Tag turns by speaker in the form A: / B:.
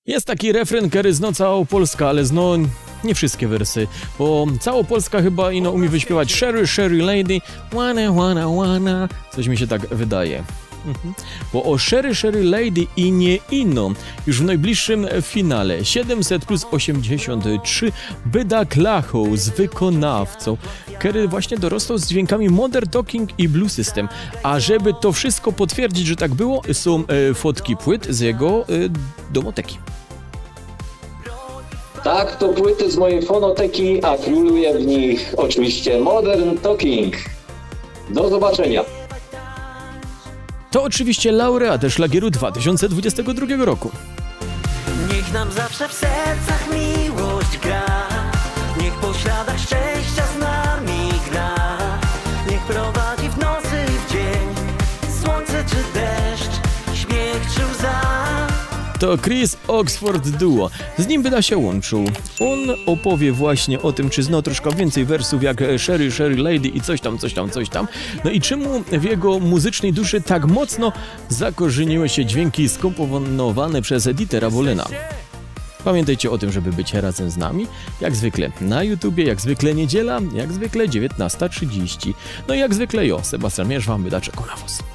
A: Jest taki refren, który zna cała Polska, ale zna nie wszystkie wersy, bo cała Polska chyba ino umie wyśpiewać Sherry, Sherry Lady, wanna, coś mi się tak wydaje. Bo o Sherry, Sherry Lady i nie ino już w najbliższym finale 700 plus 83 Byda Klachą z wykonawcą, który właśnie dorastał z dźwiękami Modern Talking i Blue System. A żeby to wszystko potwierdzić, że tak było, są fotki płyt z jego domoteki.
B: Tak, to płyty z mojej fonoteki, a króluje w nich oczywiście Modern Talking. Do zobaczenia.
A: To oczywiście laureat szlagieru 2022 roku.
C: Niech nam zawsze w sercach miłość gra, niech po śladach szczęścia z nami gra, niech prowadzi w nocy i w dzień, słońce czy deszcz, śmiech czy łza.
A: To Chris Oxford Duo. Z nim Byda się łączył. On opowie właśnie o tym, czy zna troszkę więcej wersów jak Sherry, Sherry Lady i coś tam. No i czemu w jego muzycznej duszy tak mocno zakorzeniły się dźwięki skomponowane przez Dietera Bohlena. Pamiętajcie o tym, żeby być razem z nami, jak zwykle na YouTubie, jak zwykle niedziela, jak zwykle 19:30. No i jak zwykle Sebastian Mierz wam Byda czeka na was.